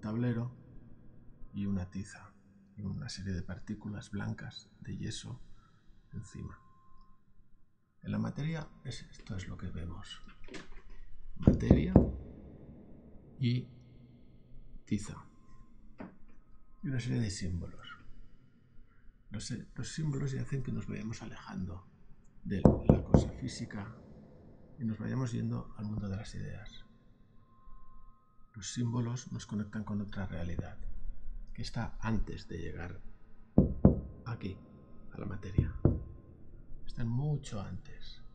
tablero y una tiza y una serie de partículas blancas de yeso encima. En la materia esto es lo que vemos: materia y tiza y una serie de símbolos. Los símbolos ya hacen que nos vayamos alejando de la cosa física y nos vayamos yendo al mundo de las ideas. Los símbolos nos conectan con otra realidad que está antes de llegar aquí, a la materia. Están mucho antes.